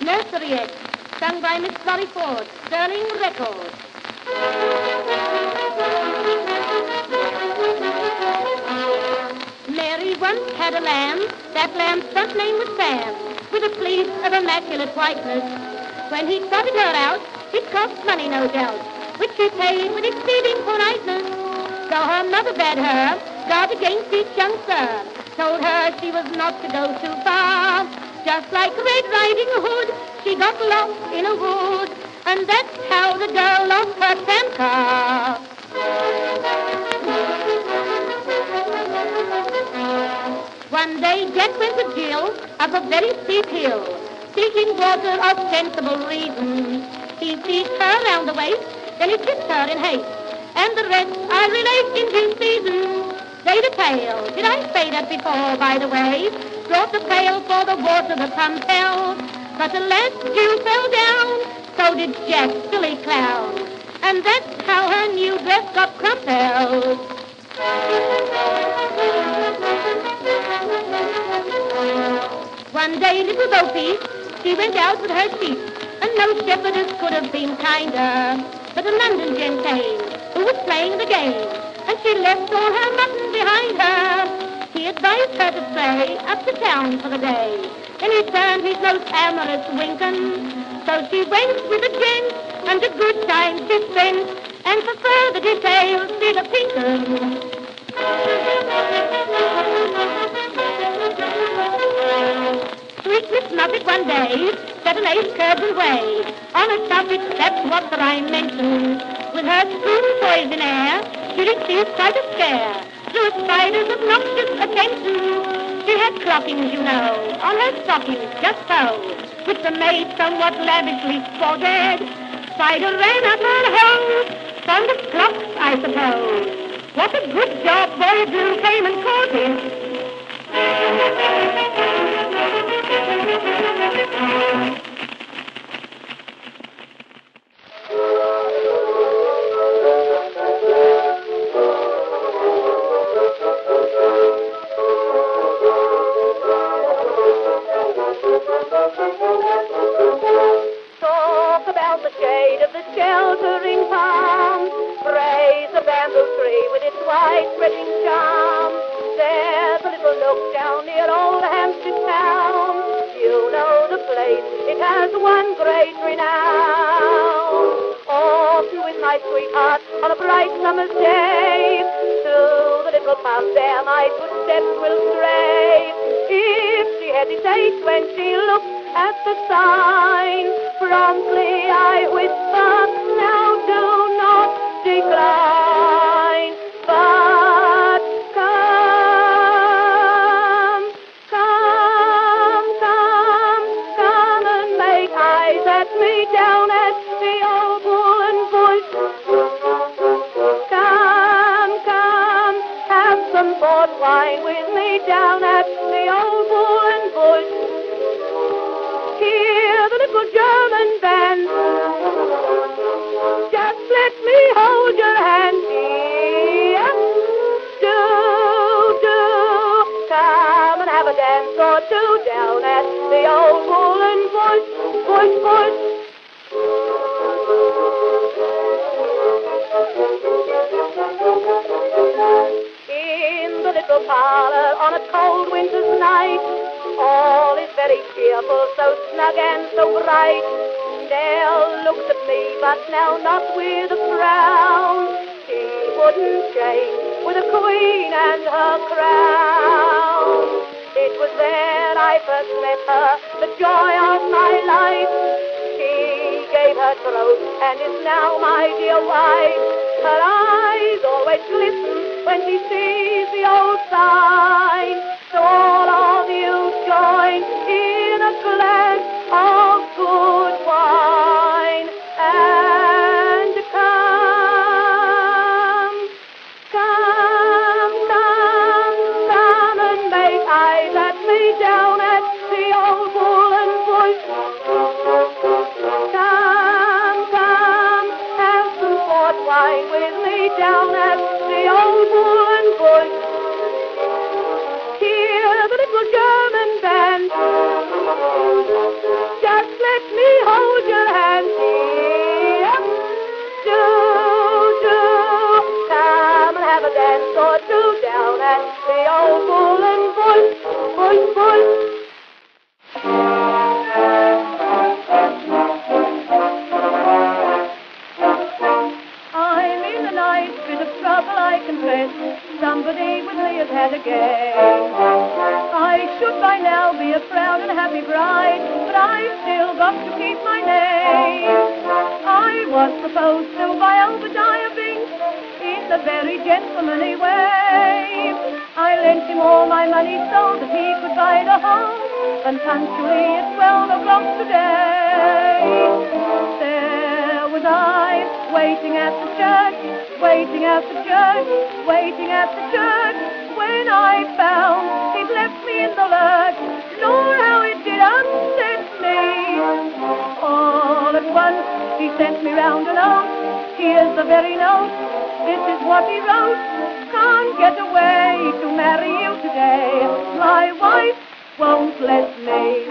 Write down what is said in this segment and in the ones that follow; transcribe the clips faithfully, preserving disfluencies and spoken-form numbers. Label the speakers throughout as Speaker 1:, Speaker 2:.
Speaker 1: Nurseryette, sung by Miss Florrie Ford, Sterling Records. Mary once had a lamb, that lamb's first name was Sam, with a fleece of immaculate whiteness. When he trotted her out, it cost money, no doubt, which she paid with exceeding politeness. So her mother bade her guard against each young sir, told her she was not to go too far. Just like Red Riding Hood, she got lost in a wood, and that's how the girl lost her temper. One day Jack went with Jill up a very steep hill, seeking water of sensible reason. He seized her round the waist, then he kissed her in haste, and the rest I relate in due season. They'd a pail, did I say that before, by the way? Brought the pail for the water the pump held, but alas, Jill fell down, so did Jack, silly clown, and that's how her new dress got crumpled. One day, little Bo-Peep, she went out with her sheep, and no shepherdess could have been kinder. But a London gent came, who was playing the game, and she left all her mutton behind her. He advised her to stray up to town for the day. Then he turned his most amorous winkin', so she went with a gent, and a good time she spent, and for further details did a pinkin'. Sweet Miss Muffet one day set an ace curves away on a subject, that's what the rhyme mentions. With her spoon poised in air, she received quite a scare through a spider's obnoxious attention. She had clockings, you know, on her stockings, just so, which the maid somewhat lavishly sported. Spider ran up her hose, fond of clocks, I suppose. What a good job Boydell came and caught him.
Speaker 2: Talk about the shade of the sheltering palm, praise the bamboo tree with its wide-spreading charm. There's a little nook down near old Hampstead town. You know the place, it has one great renown. Often with my sweetheart on a bright summer's day, to the little pub there my footsteps will stray. If she hesitates when she looks at the sign, promptly I whisper, now do not decline. But come, come, come, come and make eyes at me down at the old Bull and Bush. Come, come, have some port wine with me down at the old Bull and Bush. Hear the little German band, just let me hold your hand, dear. Do, do, come and have a dance or two down at the old Bull and Bush, Bush, Bush. In the little parlor on a cold winter's night, all is very cheerful, so snug and so bright. Nell looks at me, but now not with a frown. She wouldn't change with a queen and her crown. It was there I first met her, the joy of my life. She gave her throat and is now my dear wife. Her eyes always glisten when she sees the old sign. So all of you join in a glass of good wine and come, come, come, come and make eyes at me down at the old Bull and Bush. Come, come, have some port wine with me down at the old Bull and Bush. Hear the little German band, just let proud and happy bride, but I've still got to keep my name. I was proposed to by Obadiah Bink in a very gentlemanly way. I lent him all my money so that he could buy the home, and punctually at twelve o'clock today, there was I, waiting at the church, waiting at the church, waiting at the church, when I found he'd left me in the lurch. Lord, how it did upset me. All at once he sent me round a note. Here's the very note, this is what he wrote. Can't get away to marry you today. My wife won't let me.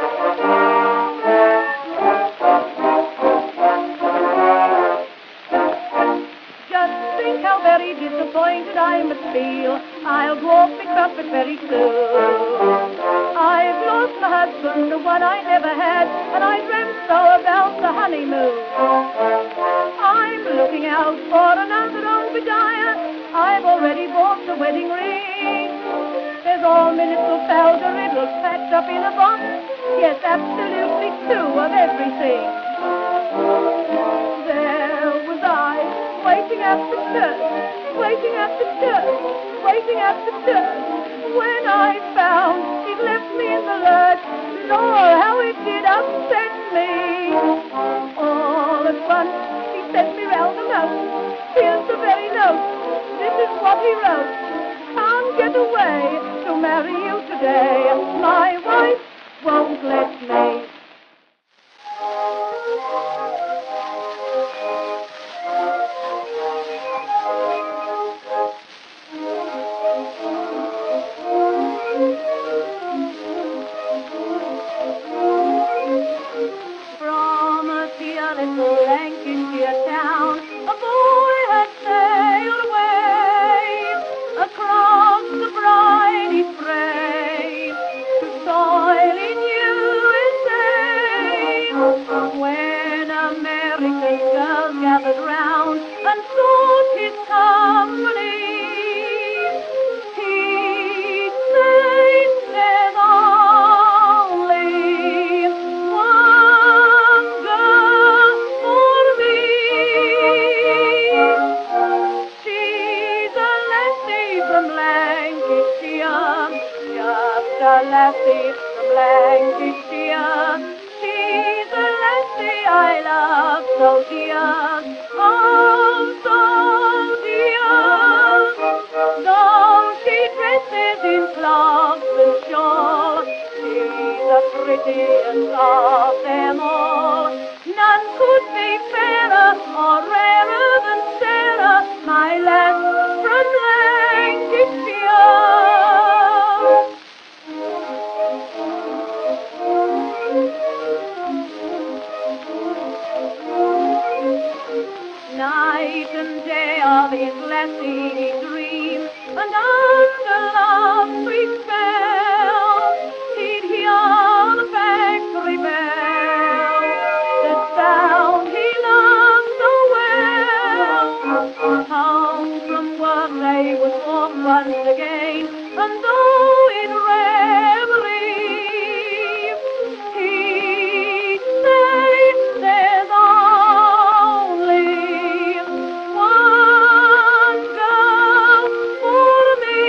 Speaker 2: Just think how very disappointed I must feel. I'll dwarf the trumpet very soon. I've lost my husband, the one I never had, and I dreamt so about the honeymoon. I'm looking out for another Obadiah. I've already bought the wedding ring. There's all my little powder riddles packed up in a box. Yes, absolutely two of everything. There was I, waiting at the church, waiting at the church, waiting at the church, when I found he'd left me in the lurch. Lord, how it did upset me. All at once he sent me round a note. Here's the very note, this is what he wrote. Can't get away to marry you today. My wife won't let me. From a dear little Lancashire town, a boy had sailed away across the briny spray to soil in U S A. When American girls gathered round and sought his company, he'd say, there's only one girl for me. She's a lassie from Lancashire, just a lassie from Lancashire. She's a lassie I love so dear, oh so dear. Though she dresses in clogs and shawl, she's the prettiest of them all. None could be fairer or rarer than Sarah, my lass from Lancashire. Night and day of his lassie he dreamed, and under love's sweet spell he'd hear the factory bell, the sound he loved so well. Home from work they would walk once again, and though in reverie he'd say, there's only one girl for me.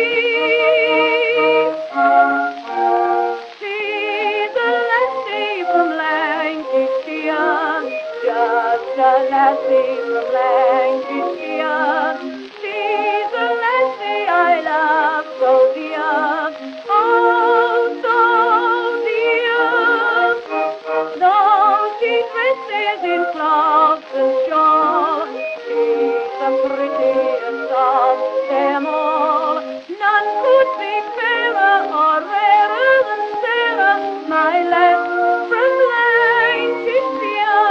Speaker 2: She's a lassie from Lancashire, just a lassie from Lancashire. She's a lassie I love so dear, oh so dear. Though she dresses in clogs and shawl, she's the prettiest of them all. None could be fairer or rarer than Sarah, my lass from Lancashire.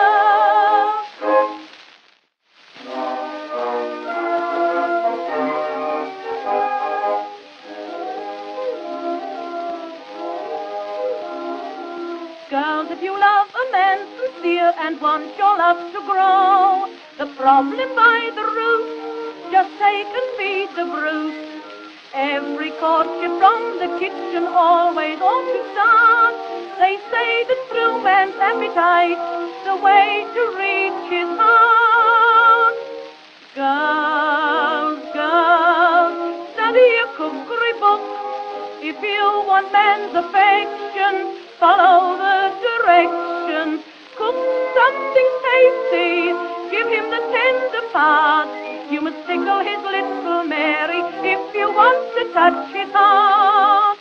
Speaker 2: Girls, if you love a man sincere and want your love to grow, the problem by the root, just take and feed the brute. Every courtship from the kitchen always ought to start. They say that through man's appetite, the way to reach his heart. Girls, girls, study a cookery book. If you want man's affection, follow the directions. Cook something tasty, give him the tender part. You must tickle his little Mary if you want to touch his heart.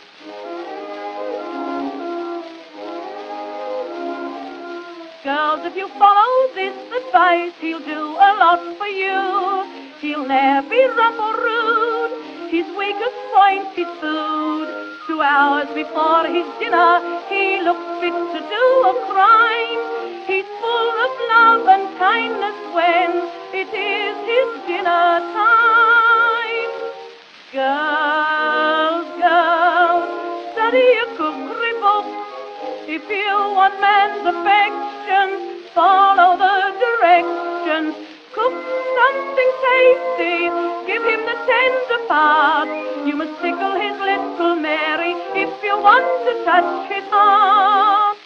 Speaker 2: Girls, if you follow this advice, he'll do a lot for you. He'll never be rough or rude. His weakest point is food. Two hours before his dinner, he looks fit to do a crime. He's full of love and kindness when it is his dinner time. Girls, girls, study a cookery book. If you want man's affection, follow the directions. Cook something tasty, give him the tender part. You must tickle his little Mary if you want to touch his heart.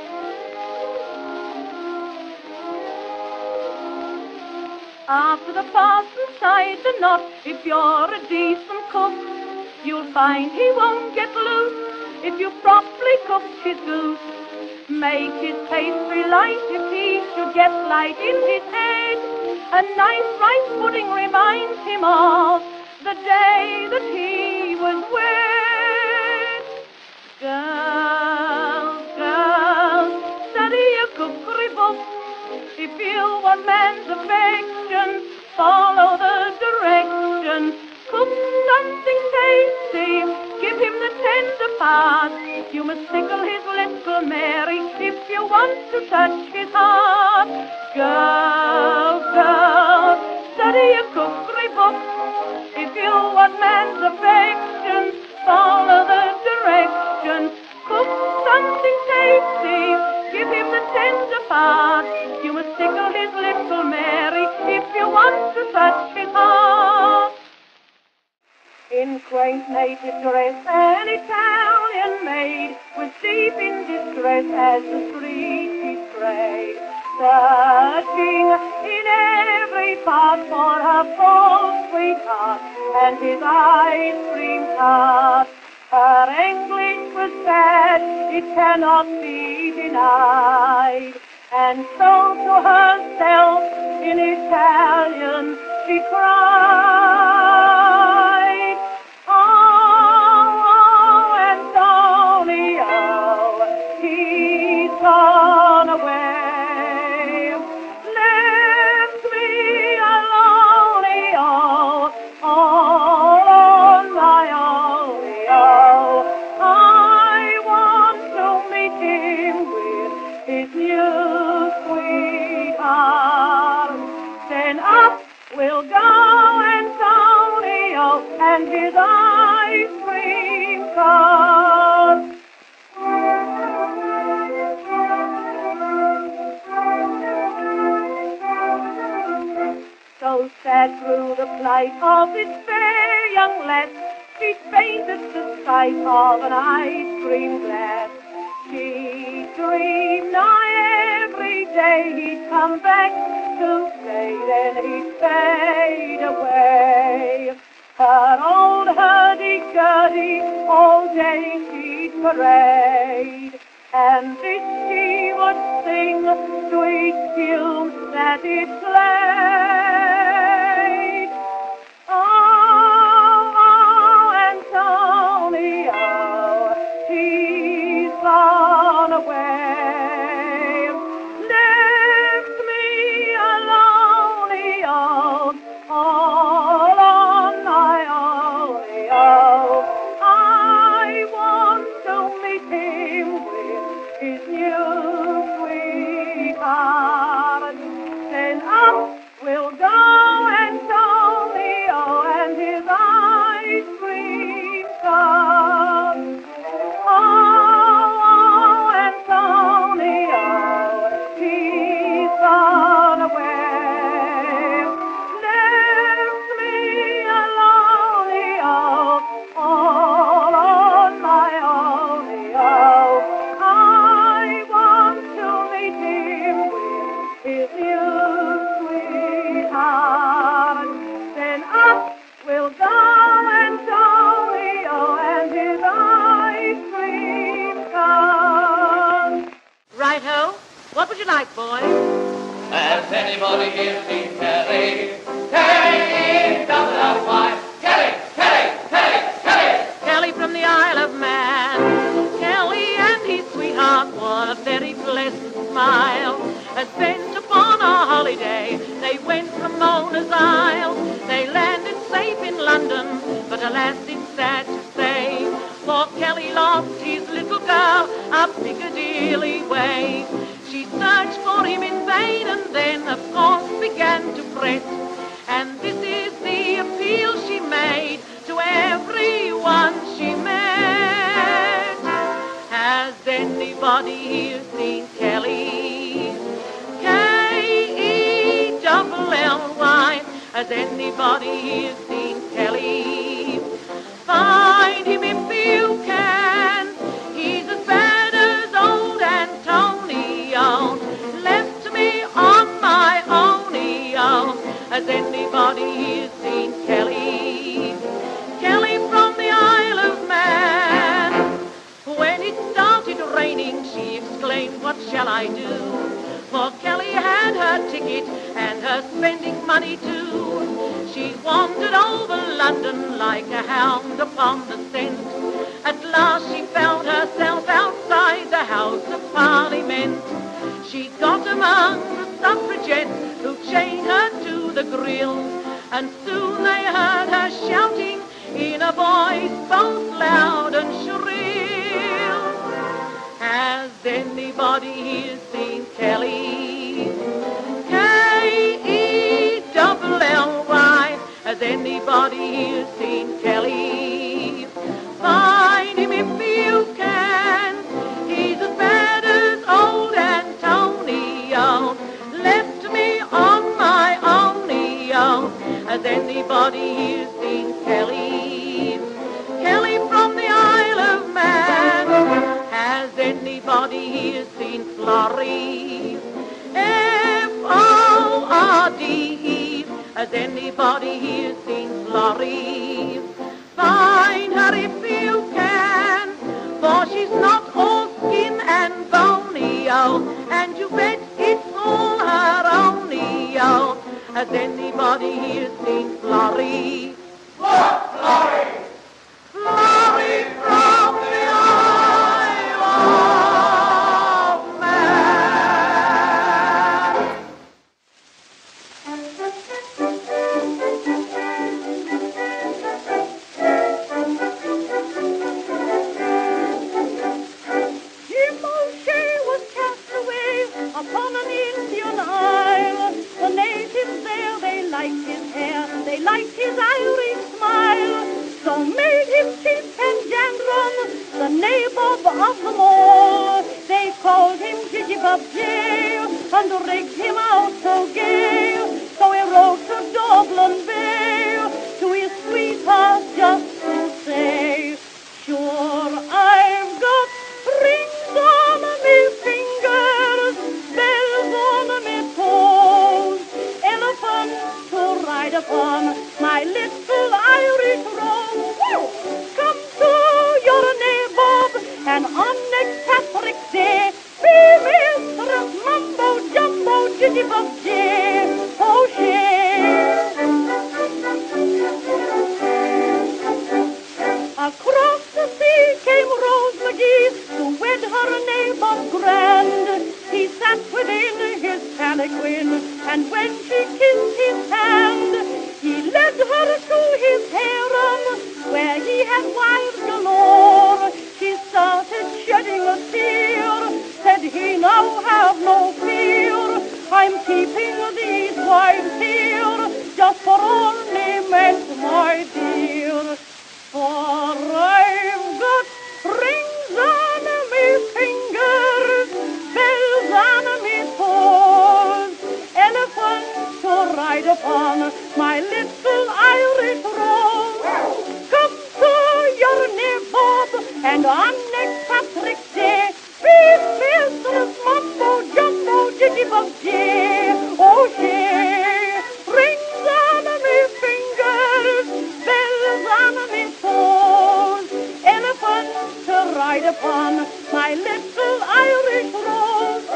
Speaker 2: After the parson's tied the knot, if you're a decent cook, you'll find he won't get loose if you properly cooked his goose. Make his pastry light if he should get light in his head. A nice rice pudding reminds him of the day that he was wed. Girls, girls, study a cookery book. If you want man's affection, follow the directions. Cook something tasty, give him the tender part. You must tickle his little Mary if you want to touch his heart. Girls, girls, study a cookery book. If you want man's affection, follow the directions. Cook something tasty, give him the tender part. You must tickle his little Mary if you want to touch his heart. In quaint native dress, an Italian maid was deep in distress as the street she strayed, searching in every part for her false sweetheart and his ice cream tart. Her English was bad, it cannot be denied, and so to herself in Italian she cried, "Oh, oh, Antonio, he's gone away, left me alone, oh, all on my own, oh, I want to meet him with his new sweetheart." Then up will go Antonio and his ice cream cart. So sad grew the plight of this fair young lass, she fainted the sight of an ice cream glass. She dreamed nigh every day he'd come back to stay, then he'd fade away. Her old hurdy-gurdy all day she'd parade, and this she would sing to each tune that it played. Oh, oh, Antonio, he's gone away, left me alone, oh, all on my own, oh, I want to meet him with his new sweetheart. Then up will go Antonio and his ice cream cart. Oh, oh, Antonio.
Speaker 3: Right-ho. What would you like, boy?
Speaker 4: Has anybody here seen Kelly? Kelly, double L Y. Kelly, Kelly, Kelly, Kelly.
Speaker 3: Kelly from the Isle of Man. Kelly and his sweetheart, what a very pleasant smile. As bent upon a holiday, they went from Mona's Isle. They landed safe in London, but alas, it's sad to say, for Kelly lost his little girl up Piccadilly way. She searched for him in vain and then, of course, began to fret. And this is the appeal she made to everyone she met. Has anybody here seen Kelly? K E L L Y. Has anybody here seen Kelly? Find him if you can. He's as bad as old Antonio. Left me on my own-io. Has anybody here seen Kelly? Kelly from the Isle of Man. When it started raining, she exclaimed, what shall I do? For Kelly had her ticket and her spending money too. She wandered over London like a hound upon the scent. At last she found herself outside the House of Parliament. She got among the suffragettes who chained her to the grill, and soon they heard her shouting in a voice both loud and shrill. Has anybody here seen Kelly? K E L L Y. Has anybody here seen Kelly? Find him if you can. He's as bad as old Antonio. Left me on my own-io. Has anybody here seen Kelly? Kelly from the Isle of Man. Has anybody here seen Florrie? F O R D E. Has anybody here seen Florrie? Find her if you can, for she's not all skin and bony-o, and you bet it's all her own-io. Has anybody here seen Florrie?
Speaker 4: What, Florrie?
Speaker 3: Florrie from the Isle of Man.
Speaker 2: Jim O'Shea was cast away upon an Indian isle. The natives there, they liked his hair, they liked his Irish smile. So made him chief and Jandron, the nabob of them all. They called him Jijibab Jay and rigged him out so gay. So he rode to Dublin Bay to his sweetheart just to say, sure, I've got rings on me fingers, bells on me toes, elephants to ride upon my little Irish rose. Come to your nabob, and on next Patrick's Day, be Mistress Mumbo Jumbo Jijibab Jay O'Shea. Across the sea came Rose McGee to wed her nabob grand. He sat within his palanquin, and when she kissed his hand, he led her to his harem, where he had wives galore. She started shedding a tear, said he, now have no fear. I'm keeping these wives here, just for ornament, my dear. For I've got rings on me fingers, bells on me toes, elephants to ride upon my little Irish rose. Come to your nabob, and on next Patrick's Day, be Mistress Mumbo Jumbo Jijibab Jay O'Shea. Rings on me fingers, bells on me toes, elephants to ride upon my little Irish rose.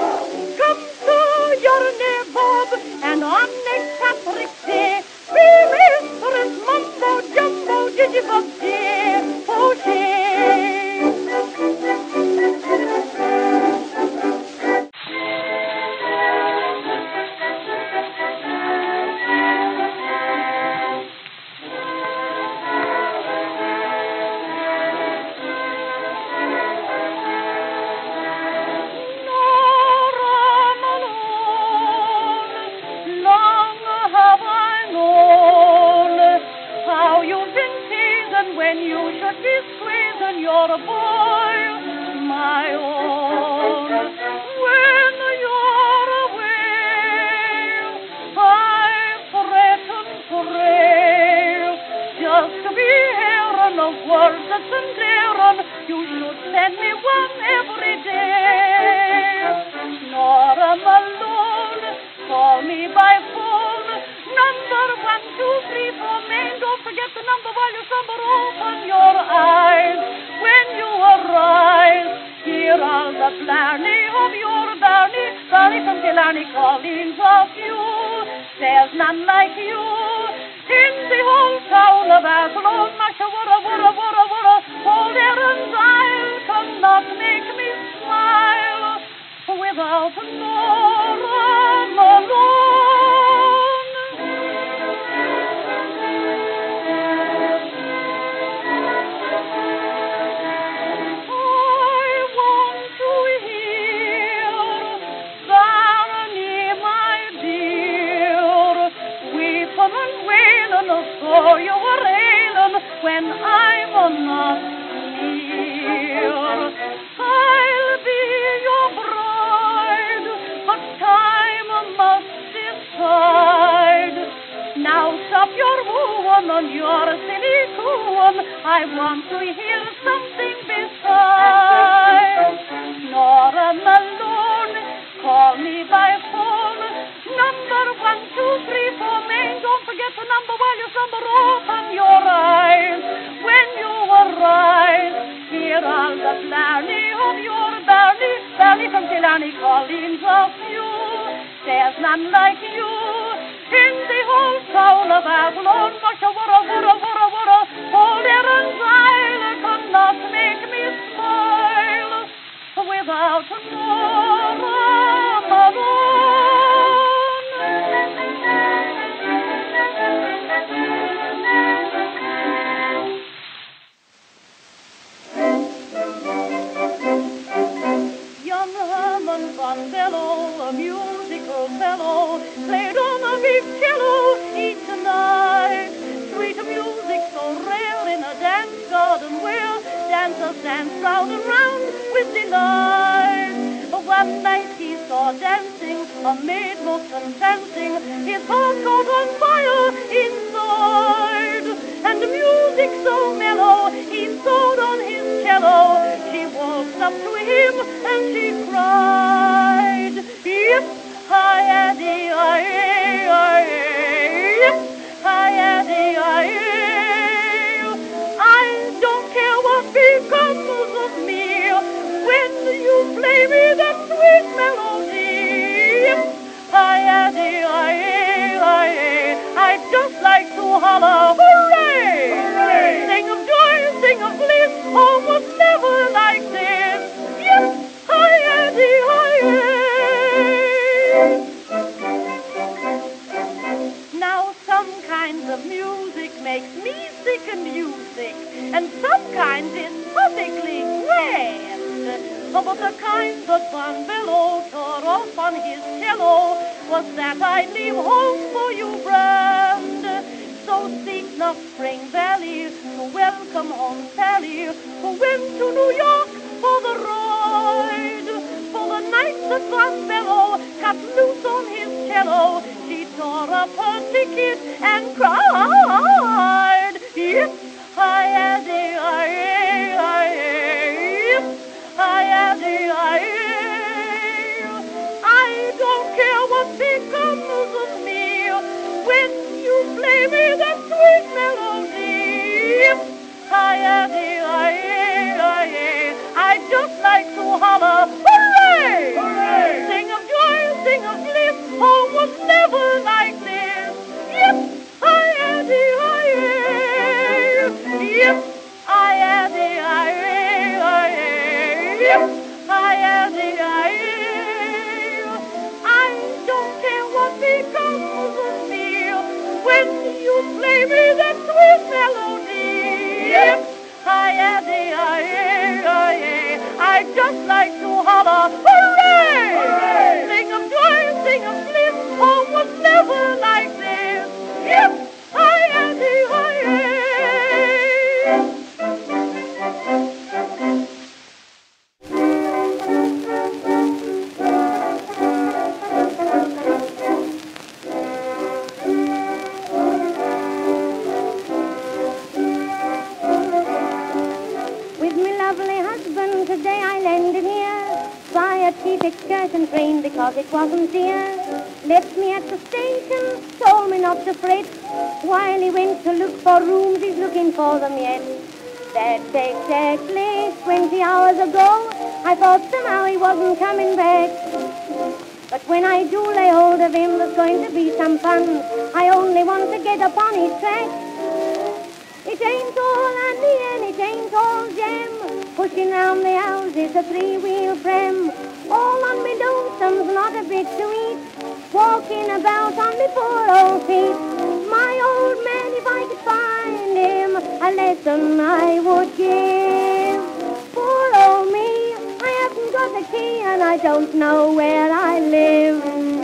Speaker 1: a cheap excursion train because it wasn't dear. Left me at the station, told me not to fret. While he went to look for rooms, he's looking for them yet. That's exactly twenty hours ago. I thought somehow he wasn't coming back. But when I do lay hold of him, there's going to be some fun. I only want to get upon his track. It ain't all handy and it ain't all jam. Pushing round the house is a three-wheel pram. All on me lonesome's not a bit to eat. Walking about on me poor old feet. My old man, if I could find him, a lesson I would give. Poor old me, I haven't got the key and I don't know where I live.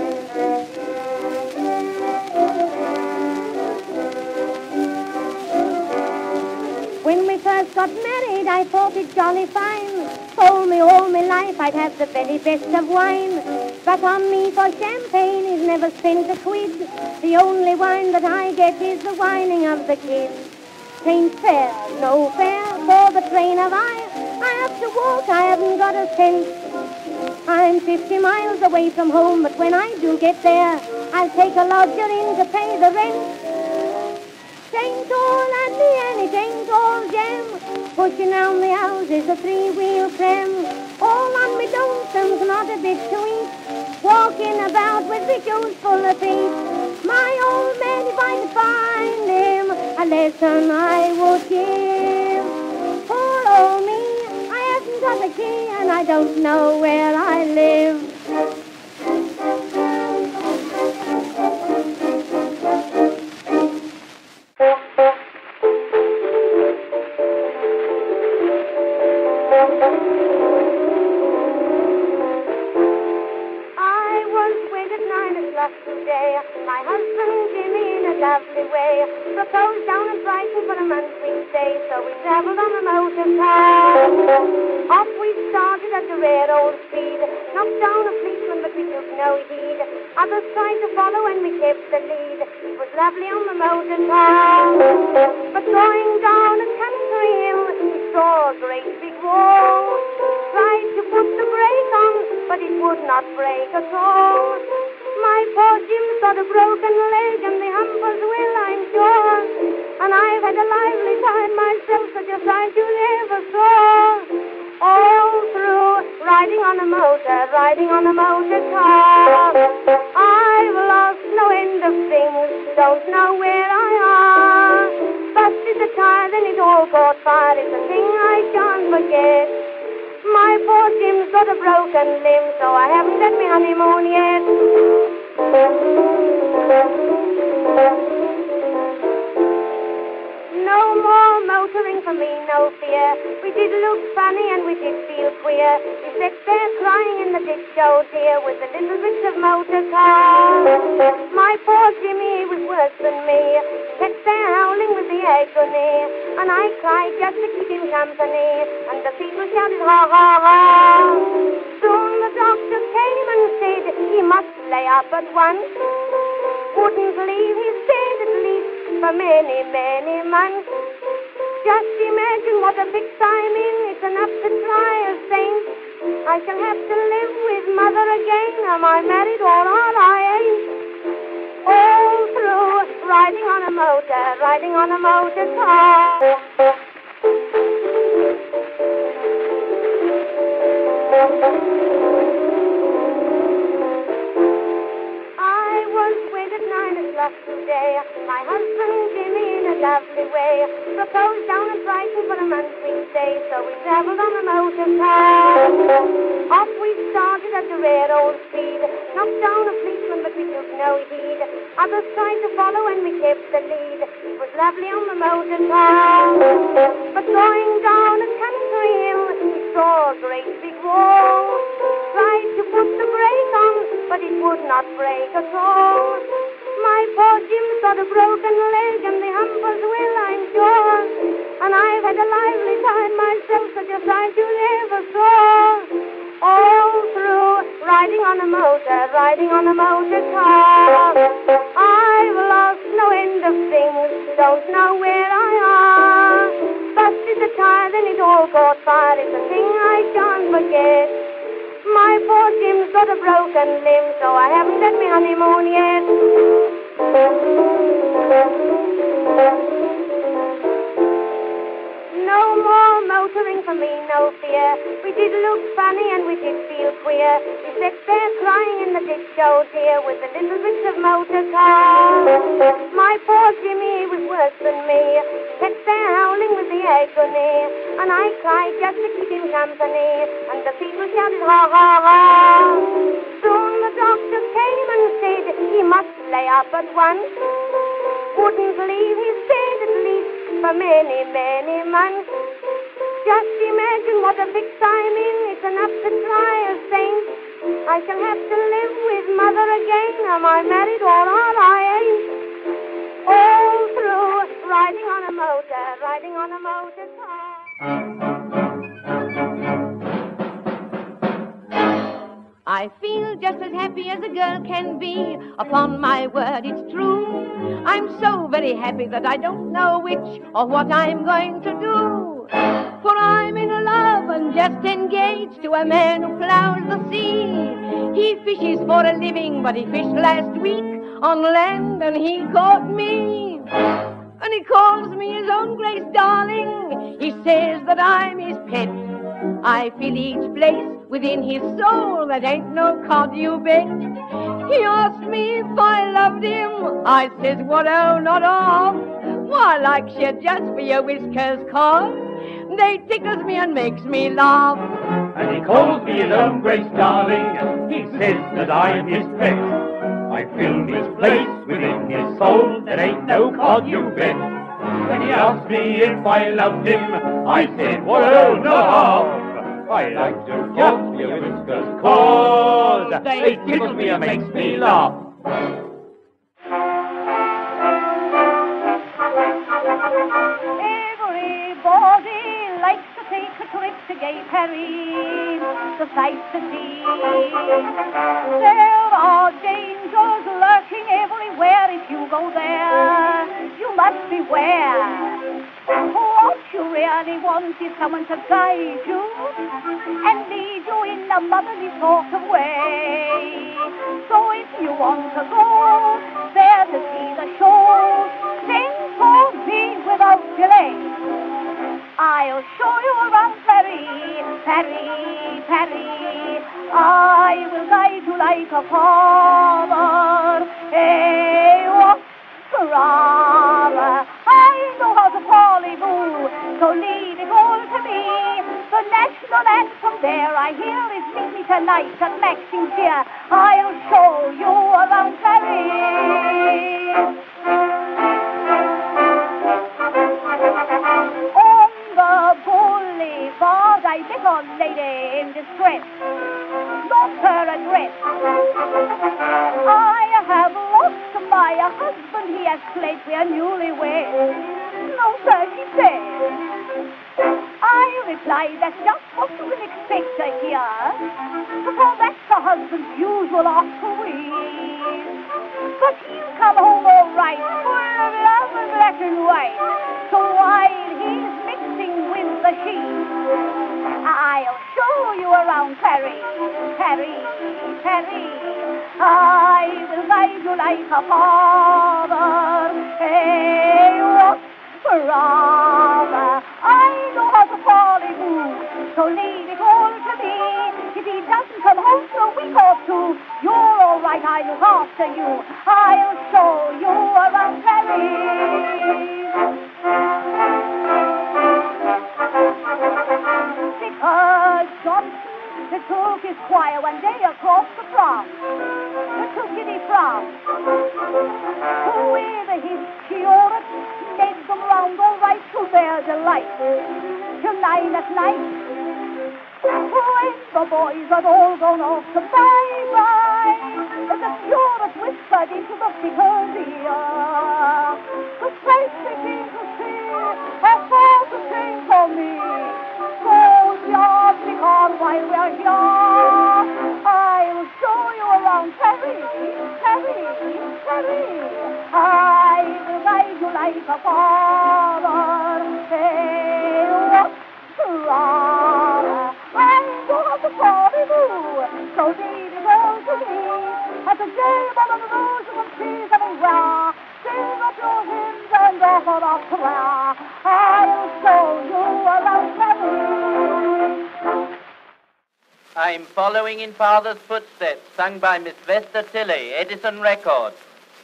Speaker 1: When we first got married, I thought it jolly fine. Told me all my life I'd have the very best of wine. But on me for champagne, he's never spent a quid. The only wine that I get is the whining of the kids. Ain't fair, no fair, for the train of I. I have to walk, I haven't got a cent. I'm fifty miles away from home, but when I do get there, I'll take a lodger in to pay the rent. It ain't all handy and it ain't all jam. Pushing round the house is a three-wheel pram. All on me lonesome's not a bit to eat. Walking about with the shoes full of feet. My old man, if I could find him, a lesson I would give. Poor old me, I haven't got the key and I don't know where I live.
Speaker 2: Today, my husband Jimmy in a lovely way proposed down in Brighton for a month we'd stay, so we travelled on a motor car. Off we started at the rare old speed, knocked down a policeman but we took no heed. Others tried to follow and we kept the lead. It was lovely on the motor car. But going down a country hill, we saw a great big wall. Tried to put the brake on, but it would not break at all. My poor Jim's got a broken leg and the humpers will, I'm sure. And I've had a lively time myself, such a sight you never saw. All through riding on a motor, riding on a motor car. I've lost no end of things, don't know where I are. Busted the tire, then it all caught fire, it's a thing I can't forget. My poor Jim's got a broken limb, so I haven't had my honeymoon yet. No more motoring for me, no fear. We did look funny and we did feel queer. We sat there crying in the ditch, oh dear, with the little bits of motor car. My poor Jimmy was worse than me. Sat there howling with the agony, and I cried just to keep him company, and the people shouted ha ha ha. Soon the doctor came and said he must lay up at once. Wouldn't leave his bed at least for many, many months. Just imagine what a fix I'm in. It's enough to try a saint. I shall have to live with mother again. Am I married or not? I ain't. All through riding on a motor, riding on a motor car. Today, my husband Jimmy in a lovely way proposed down in Brighton for a month we'd stay, so we travelled on a motor car. Off we started at the rare old speed, knocked down a policeman but we took no heed. Others tried to follow and we kept the lead. It was lovely on the motor car. But going down a country hill, we saw a great big wall. Tried to put the brake on, but it would not break at all. My poor Jim's got a broken leg and the humpers will, I'm sure. And I've had a lively time myself, such a sight you never saw. All through riding on a motor, riding on a motor car. I've lost no end of things, don't know where I are. Busted the tire, then it all caught fire, it's a thing I can't forget. My poor Jim's got a broken limb, so I haven't had my honeymoon yet. No more motoring for me, no fear. We did look funny and we did feel queer. We sat there crying in the ditch, oh dear, with the little bits of motor car. My poor Jimmy was worse than me. Sat there howling with the agony, and I cried just to keep him company, and the people shouted ha ha ha. Soon the doctor came and said he must lay up at once. Wouldn't leave his bed at least for many, many months. Just imagine what a fix I'm in. It's enough to try a saint. I shall have to live with mother again. Am I married or not? I ain't. All through riding on a motor, riding on a motor car.
Speaker 3: I feel just as happy as a girl can be. Upon my word, it's true. I'm so very happy that I don't know which or what I'm going to do. For I'm in love and just engaged to a man who plows the sea. He fishes for a living, but he fished last week on land and he caught me. And he calls me his own Grace darling. He says that I'm his pet. I feel each place within his soul that ain't no cod, you bet. He asked me if I loved him. I says, what, oh, not off. Why, like you just for your whiskers, cause they tickles me and makes me laugh.
Speaker 4: And he calls me his own Grace darling. He says that I'm his pet. I filled his place within his soul that ain't no cod, you bet. When he asked me if I loved him, I said, what, oh, not half. I like to just for your whiskers, cause they tickle me and makes me laugh.
Speaker 2: Everybody likes to take a trip to Gay Paris, the sights to see. There are dangers lurking everywhere. If you go there, you must beware. What you really want is someone to guide you and lead you in a motherly sort of way. So if you want to go there to see the show, send for me without delay. I'll show you around Paris, Paris, Paris. I will guide you like a father. Hey, what rather? I know how to parley-boo, so leave it all to me. The national anthem there I hear is Meet Me Tonight at Maxim's Dear. I'll show you around Paris. On the boulevard I met a lady in distress. Lost her address. I have lost my husband, he has claimed we are newlyweds. No, sir, she said. I replied, that's just what you will expect to hear, for that's the husband's usual after-week. But he'll come home all right, full of love and black and white. So while he's mixing with the sheep, I'll show you around Paris, Paris, Paris. I will guide you like a father. Hey, what rather? I know how to parley-boo, so leave it all to me. If he doesn't come home for a week or two, you're all right, I'll look after you. I'll show you around Paris. Vicar Johnson took his choir one day across the France. The Kilkenny France. With his curate, led them round all right to their delight. Till nine at night, when the boys had all gone off to bye-bye, the curate whispered into the vicar's ear, the place begins to see, a father came for me. So, John, because while we're here, I'll show you around Paris, Paris, Paris. I will guide you like a father. Hey, what's rather? I know how to parley-boo, old baby girl to me. At the game of the rose of the trees of a row, sing up your hymns and offer up prayer. I'll show you around heaven.
Speaker 5: I'm following in Father's footsteps, sung by Miss Vesta Tilley, Edison Records.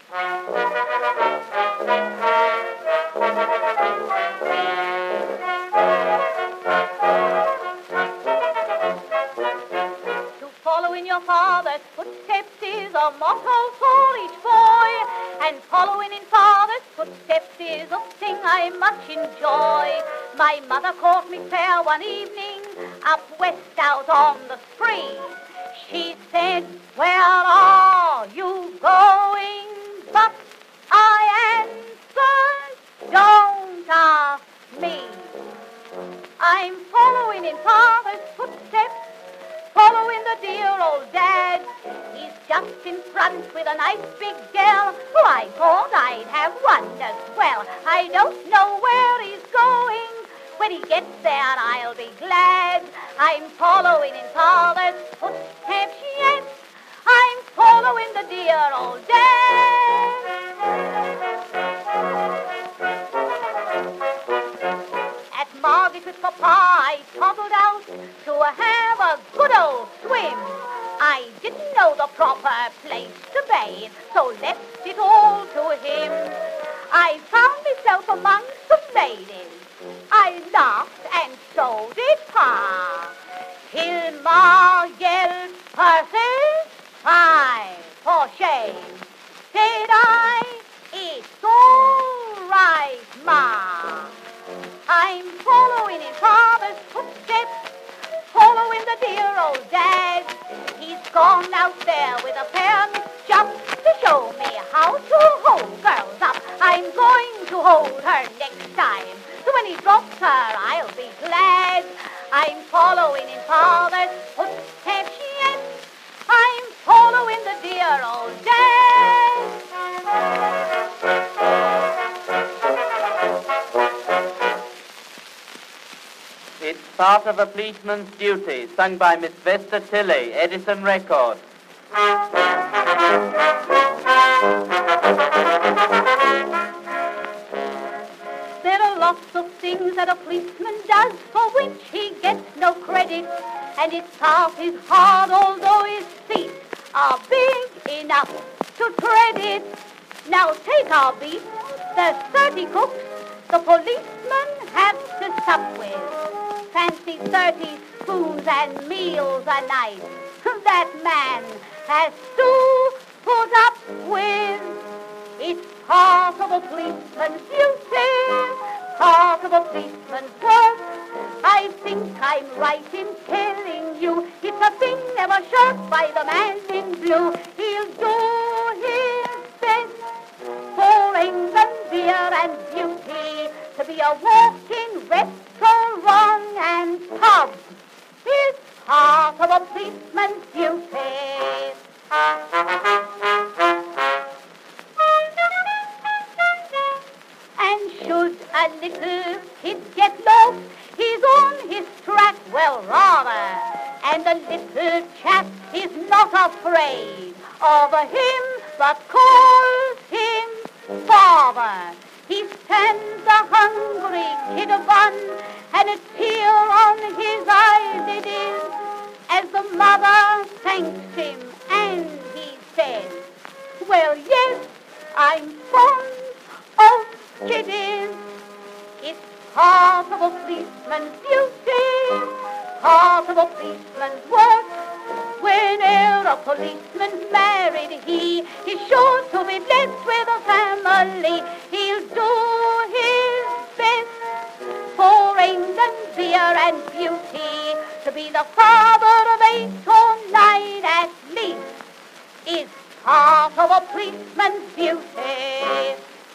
Speaker 2: To follow in your father's footsteps is a motto for each boy, and following in father's footsteps is a thing I much enjoy. My mother caught me fair one evening, up west out on the spree. She said, where are you going? But I answered, don't ask me. I'm following in father's footsteps, following the dear old dad. He's just in front with a nice big girl who I thought I'd have one as well. I don't know where he's going. When he gets there, I'll be glad. I'm following in father's footsteps, yes. I'm following the dear old dad. At Margate with Papa, I toddled out to have a good old swim. I didn't know the proper place to bathe, so left it all to him. I found myself amongst the ladies. I laughed and so did Pa. Till Ma yelled, Percy, fie, for shame. Said I, it's all right, Ma. I'm following in Father's footsteps, following the dear old dad. He's gone out there with a pair of jumps to show me how to hold girls up. I'm going to hold her next time. So when he drops her, I'll be glad. I'm following in Father's footsteps, yes. I'm following the dear old dad.
Speaker 5: It's part of a policeman's duty, sung by Miss Vesta Tilley, Edison Records.
Speaker 2: There are lots of things that a policeman does for which he gets no credit, and it's half his heart, although his feet are big enough to tread it. Now take our beat. There's thirty cooks the policeman has to sup with. Fancy thirty spoons and meals a night that man has to put up with. It's part of a policeman's duty, part of a policeman's work. I think I'm right in telling you it's a thing never shirked by the man in blue. He'll do his best for England, beer and beauty, to be a walking restaurant and pub. It's part of a policeman's duty. And should a little kid get lost, he's on his track, well rather. And the little chap is not afraid of him, but calls him father. He stands a hungry kid of one, and a tear on his eyelid is, as the mother thanks him, and he says, well, yes, I'm fond of kiddies. It's part of a policeman's duty, part of a policeman's work. Whene'er a policeman's married, he is sure to be blessed with a family. He'll do his best for England, beer and beauty, to be the father of eight or nine at least is part of a policeman's duty.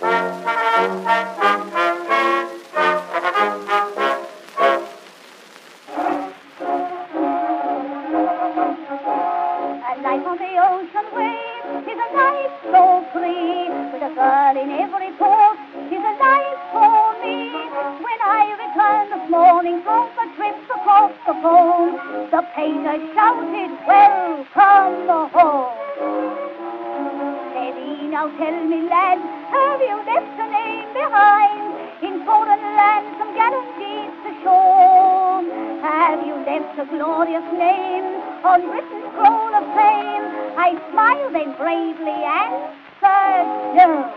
Speaker 2: A night on the ocean wave is a night so free, with a girl in every port is a night for me. when I returned this morning from the trip across the pole, the painter shouted, welcome home. Said he, now tell me, lad, have you left a name behind in foreign lands some guarantees to show? Have you left a glorious name on Britain's scroll of fame? I smiled then bravely answered no.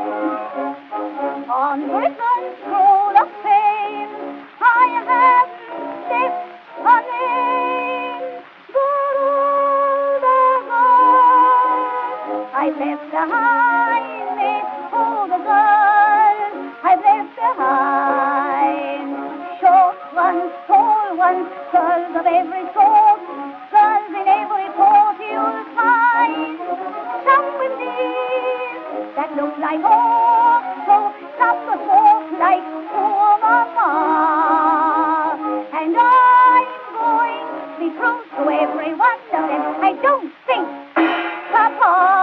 Speaker 2: On Britain's scroll of fame I have left a name, but all the girls I've left behind me, all the girls I've left behind. Short ones, tall ones, girls of every sort, girls in every port you'll find. Some with knees that look like awful, some that walk like poor mama. And I'm going to be true to every one of them. I don't think Papa.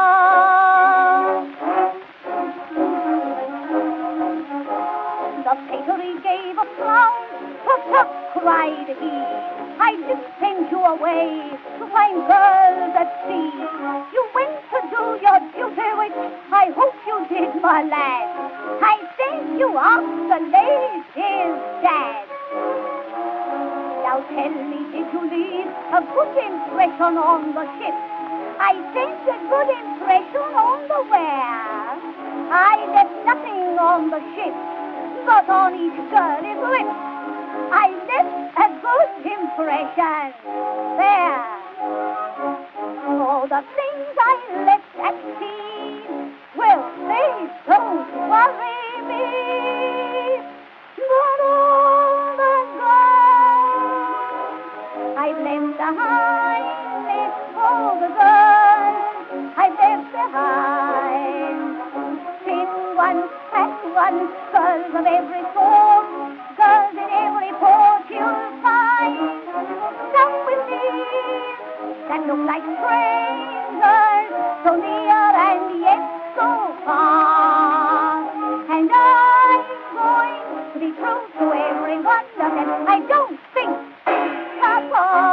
Speaker 2: The painter he gave a frown, "Tut-tut," cried he, "I did send you away to find girls at sea. You went to do your duty, which I hope you did, my lad. I think you asked the lady's dad. Now tell me, did you leave a good impression on the ship?" "I sent a good impression on the where. I left nothing on the ship, but on each girl's lips I left a good impression there. All the things I left at sea, well, they don't worry me, but all the girls I've left behind me, all the girls I've left behind. Thin ones, fat ones, girls of every sort, girls in every port you'll find. Some with knees that look like strangers, so near and yet so far. And I'm going to be true to every one of them. I don't think Papa.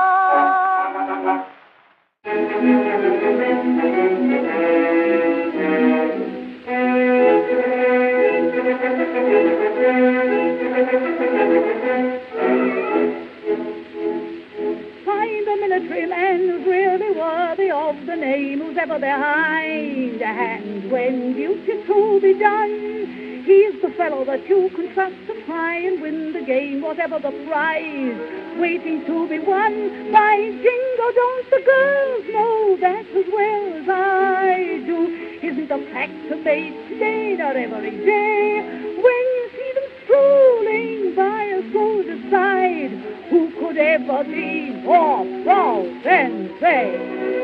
Speaker 6: Find a military man who's really worthy of the name, who's ever behind a hand when duty's to be done. He's the fellow that you can trust to try and win the game, whatever the prize, waiting to be won. By jingo, don't the girls know that as well as I do? Isn't the fact a made today, not every day? When you see them strolling by a soldier's side, who could ever be more proud than they?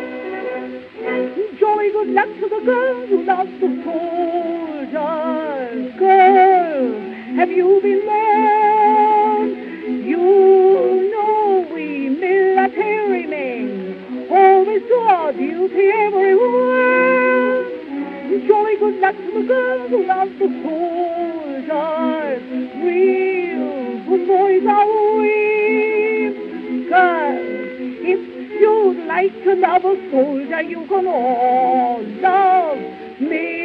Speaker 6: Jolly good luck to the girls who love the soldiers. Girls, have you been warned? You know we military men always do our duty everywhere. Jolly good luck to the girls who love the soldiers. Real good boys are we. Girls, if you'd like to love a soldier, you can all love me.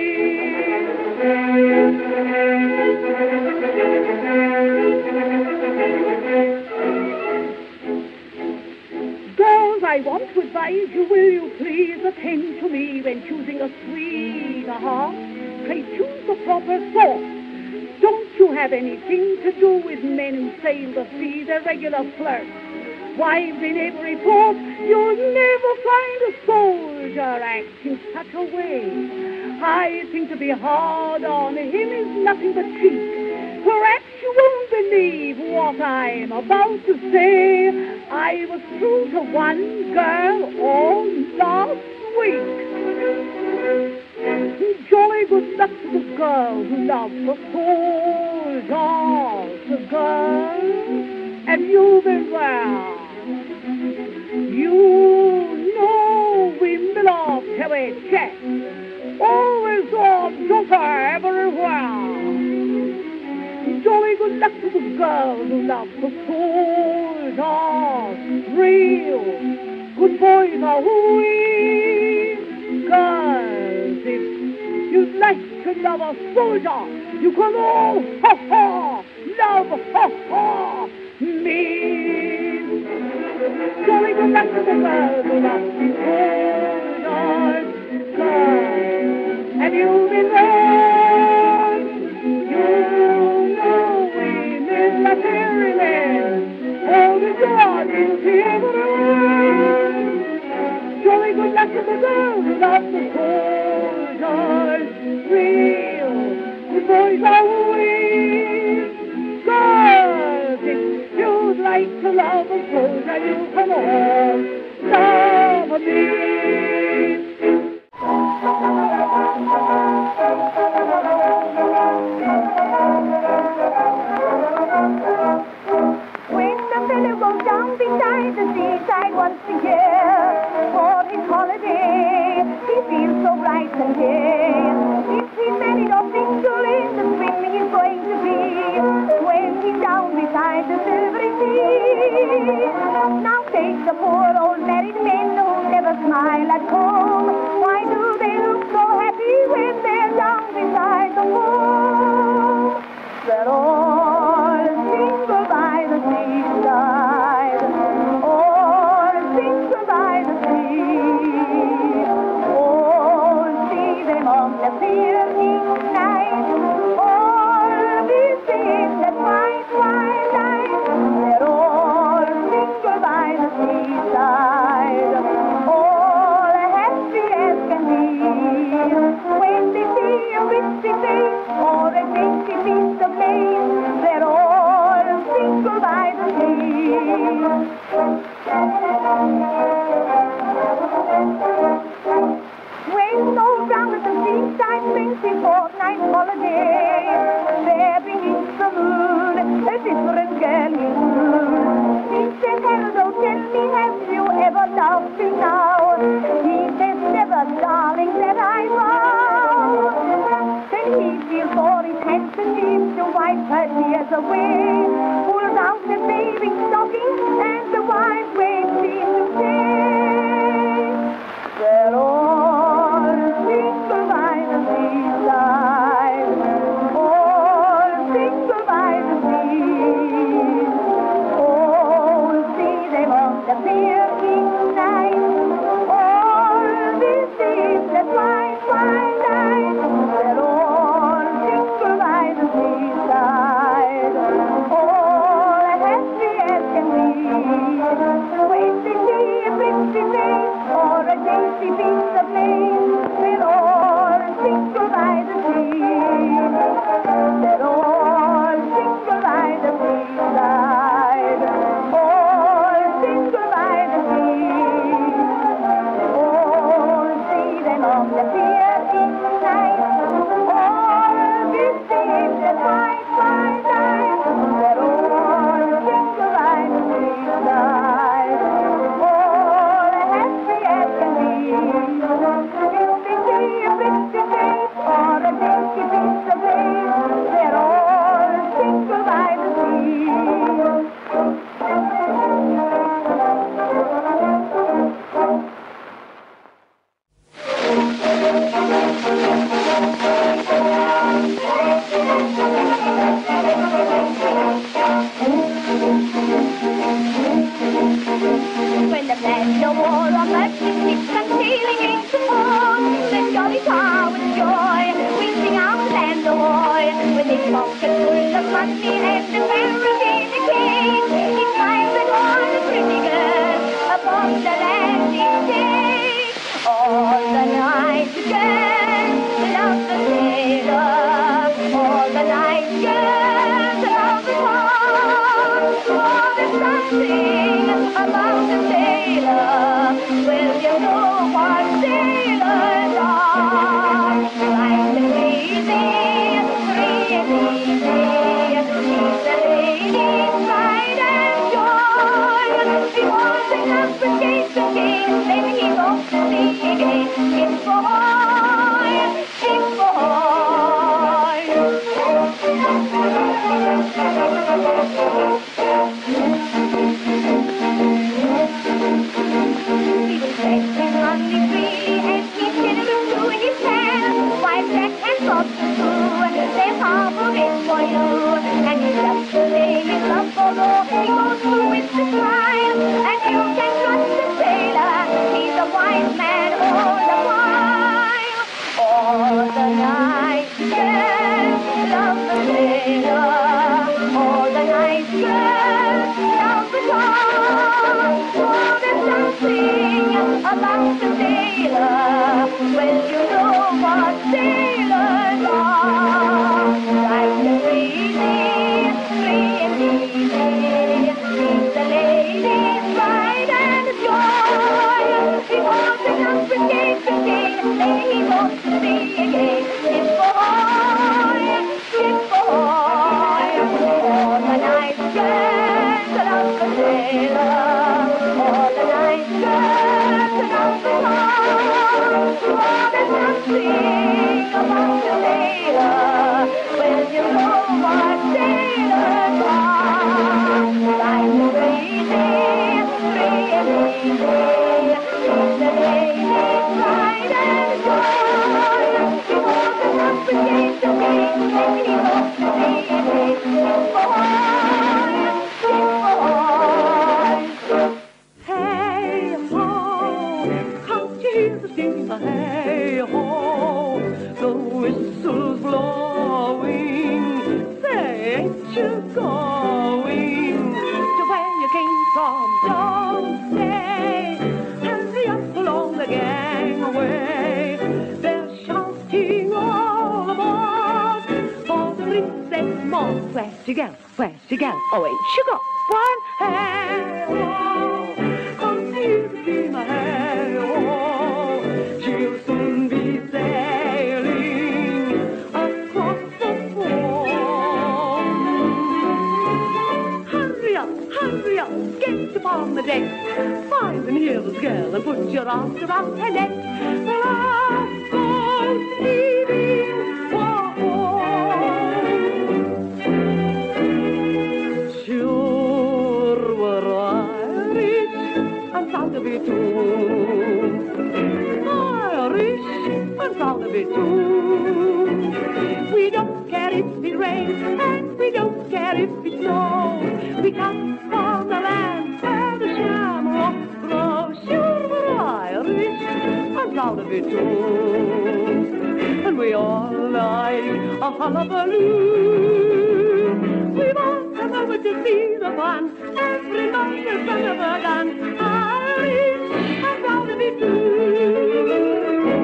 Speaker 6: Girls, I want to advise you, will you please attend to me when choosing a sweetheart? Pray choose the proper sort. Don't you have anything to do with men who sail the sea, they're regular flirts. Wives in every port, you'll never find a soldier acting such a way. I think to be hard on him is nothing but cheek. Perhaps you won't believe what I'm about to say. I was true to one girl all last week. Jolly good luck to the girl who loves the soldiers. The girl, have you been well? You know we mill off till we check. Always on daughter everywhere. Jolly good to the girl who loves the soldiers. Real good boys are we. Girls, if you'd like to love a soldier, you can all, ha ha, love, ha ha, me. Jolly good luck to the girl who loves the soldiers. Girls, have you been there? You know we live like fairyland. All the God is heaven. Jolly good luck to the girl who loves the soldiers. Real good boys are we. Girls, if you'd like to love a soldier, you can all love me.
Speaker 2: When the fellow goes down beside the seaside once a year for his holiday, he feels so bright and gay. If he's married or single, in the swim he's going to be when he's down beside the silvery sea. Now take the poor old married men who never smile at home. Why do they look so happy when they're down beside the foam? They're all single by the seaside, all single by the sea. Oh, see them on the clearing night, all busy in that white, white light. They're all single by the seaside, all happy as can be. When they see a pretty face or a dainty piece of lace, they're all single by the sea. When those down at the seaside spends his fortnight holiday, there beneath the moon, a different girl he'll soon. He says, hello, tell me, have you ever loved till now? He says, never, darling, that I vow. Then he feels for his handkerchief to wipe her tears away, pulls out the bathing stocking, and the wife waits in to say, they're all single by the seaside, all single by the sea. Oh, see them on the clearing night, all busy in that white, white light. They're all single by the seaside, all happy as can be. When they see a pretty face or a dainty piece of lace, they're all single by the sea. They're all single by the seaside, all single by the sea. Oh, see them on the clearing night, all busy in that white, white light. They're all single by the seaside, all happy as can be. If they see a pretty face or a dainty piece of lace, they're all about the sailor. Well, you know what sailors are. Like the breezy, free and easy. Keep the ladies' pride and joy. He wants to jump with gate to gate. Say he wants to see again. Skip boy, skip boy. All the nice girls love the sailor. All the nice girls love the song. Oh, there's something about the sailor. Well, you know what sailors are. Like the breezy, free and easy. Keep the ladies pride and joy. He wants to jump from gate to gate. And he wants to see again. Skip boy, skip boy.
Speaker 3: Hey ho, can't you hear the steamer? Hey ho, the whistle's blowing. Say, ain't you going to where you came from? Don't stay, hurry up along the gangway. They're shouting all aboard, for the police say, Mom, where's your gal? Where's your gal? Oh, ain't you got one? Hey ho, can't you hear the steamer? Hey ho, she'll soon be sailing across the foam. Hurry up, hurry up, get upon the deck. Find and hear this girl and put your arms around her neck. The last boat leaving for sure were Irish and sound of it too. Irish and sound of it too. We don't care if it rains and we don't care if it snows. We come from the land where the shamrock grows. Sure we're Irish and sound of it too. And we all like a hullabaloo. We've all come over to see the fun. Every man is son of a gun. Irish and proud of it too.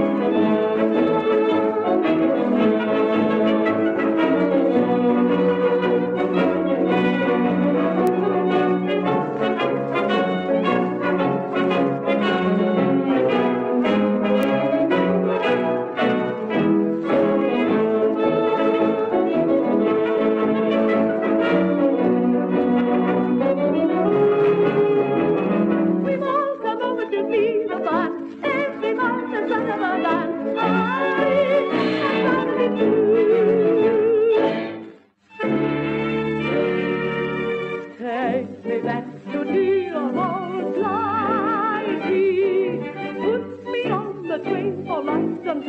Speaker 3: Take me back to dear old Blighty. Put me on the train for London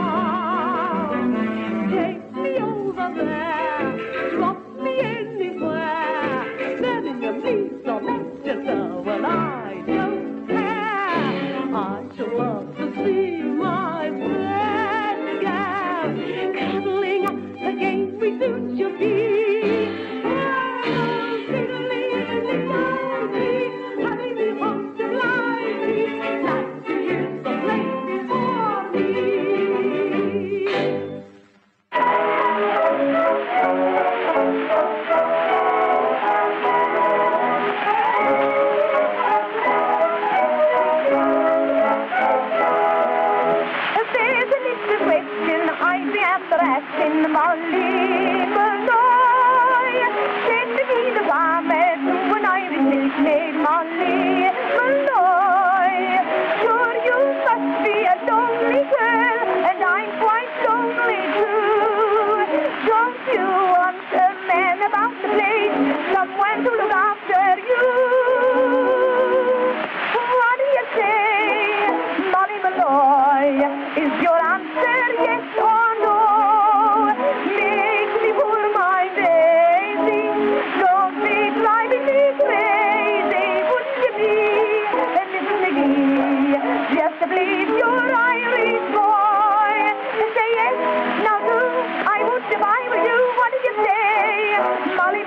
Speaker 3: town. Take me over there, drop me anywhere. Birmingham, Leeds or Manchester, well I don't care. I shall love to see my friend again. Cuddling up again, we soon shall be.
Speaker 2: In Molly Malloy, said to be the barmaid when I was milkmaid Molly Malloy. Sure you must be a lonely girl, and I'm quite lonely too. Don't you want a man about the place, someone to look after you? What do you say, Molly Malloy? Is your answer yes or no? Just to please your Irish boy. Say yes, now do, I would if I were you. What do you say, Molly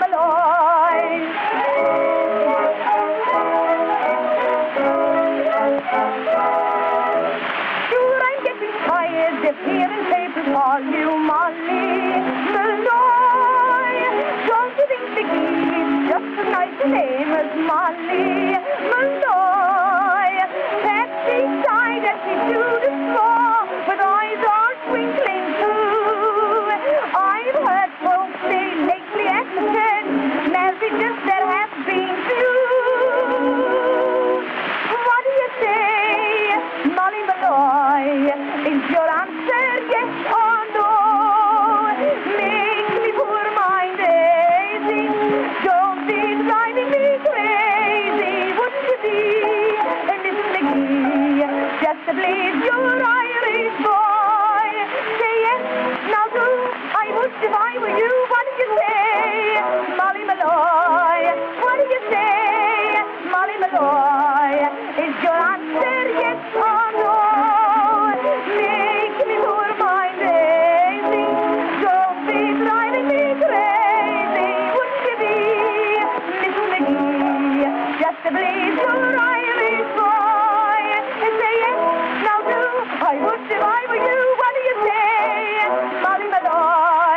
Speaker 2: Malloy? call you Molly Malloy. Don't you think Vicky's just as nice a name as Molly Malloy? Patsy sighed as she do the straw, with eyes all twinkling too. I've heard folks say lately at the church, marriages that have been few. What do you say, Molly Malloy? Is your answer yes or no? Make me poor mind daisy. Don't be driving me crazy. Wouldn't you be, Miss McGee, just to please your Irish boy? Say yes, now do. I would if I were you. What do you say, Molly Malloy? What do you say, Molly Malloy? Is your answer yes or no? Make me poor mind daisy. Don't be driving me crazy. Wouldn't you be, Miss McGee, just to please your Irish boy? Say yes, now do. I would if I were you. What do you say, Molly Malloy?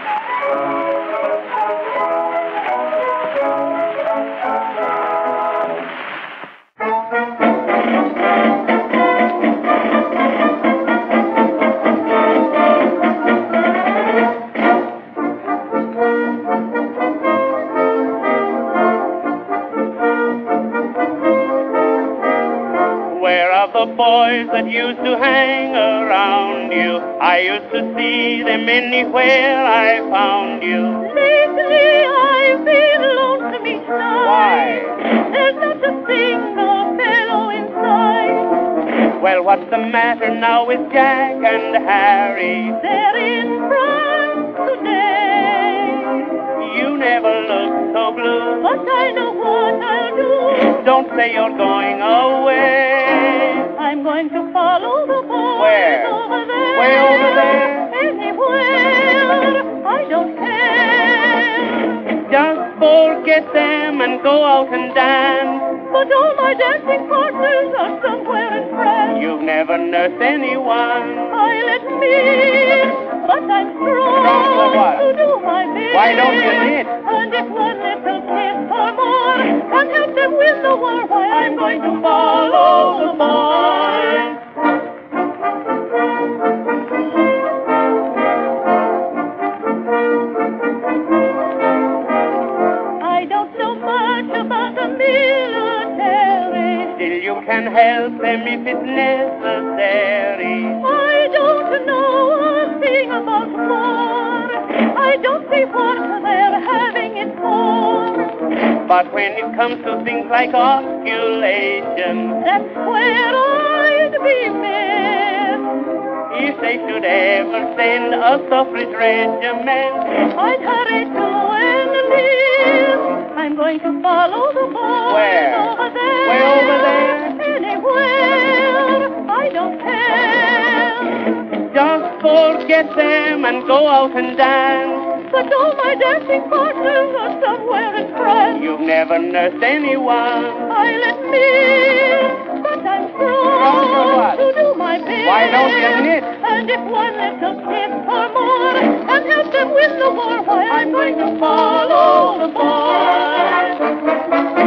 Speaker 7: Where are the boys that used to hang around you? I used to see them anywhere I found you.
Speaker 3: Lately I've been lonesome each night.
Speaker 7: Why?
Speaker 3: There's not a single fellow inside.
Speaker 7: Well, what's the matter now with Jack and Harry?
Speaker 3: They're in France today.
Speaker 7: You never looked so blue.
Speaker 3: But I know what I'll do.
Speaker 7: Don't say you're going away.
Speaker 3: I'm going to follow the boys
Speaker 7: Where?
Speaker 3: over there.
Speaker 7: Way over there?
Speaker 3: Anywhere. I don't care.
Speaker 7: Just forget them and go out and dance.
Speaker 3: But all my dancing partners are somewhere in France.
Speaker 7: You've never nursed anyone.
Speaker 3: I'll admit, but I'm strong
Speaker 7: Strong for what?
Speaker 3: to do my best.
Speaker 7: Why don't you knit?
Speaker 3: And if one little kiss or more can help them win the war, why I'm going to follow the boys. I don't know much about the military.
Speaker 7: Still you can help them if it's necessary.
Speaker 3: I don't know a thing about war. I don't see what they're having it for.
Speaker 7: But when it comes to things like ovulation,
Speaker 3: That's where I'd be missed.
Speaker 7: if they should ever send a suffrage regiment,
Speaker 3: I'd hurry to enlist. I'm going to follow the boys
Speaker 7: Where?
Speaker 3: over there.
Speaker 7: Way over there?
Speaker 3: Anywhere. I don't care.
Speaker 7: just forget them and go out and dance.
Speaker 3: But all my dancing partners are somewhere in France.
Speaker 7: You've never nursed anyone.
Speaker 3: I'll admit, but I'm strong
Speaker 7: Strong for what?
Speaker 3: to do my best.
Speaker 7: Why don't you knit?
Speaker 3: And if one little kiss or more can help them win the war, why I'm going to follow the boys.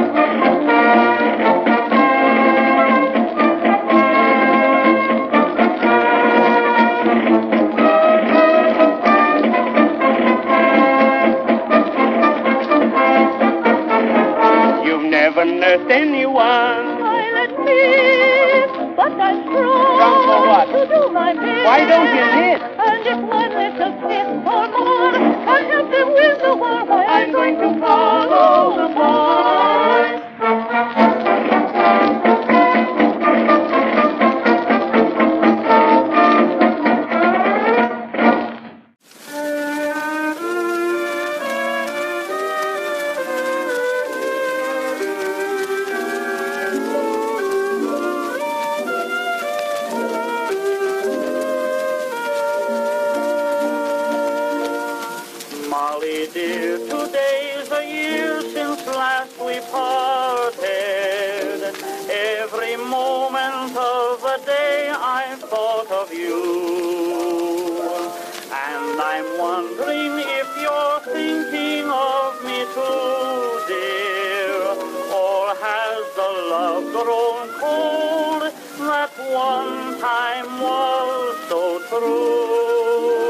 Speaker 7: You've never nursed anyone.
Speaker 3: I'll admit, but I'm strong
Speaker 7: Strong for what?
Speaker 3: to do my best.
Speaker 7: Why don't you knit?
Speaker 3: And if one little kiss or more can help them win the war, why I'm going to follow the boys.
Speaker 7: Molly dear, today's a year since last we parted. Every moment of the day I thought of you. And I'm wondering if you're thinking of me too, dear, or has the love grown cold that one time was so true?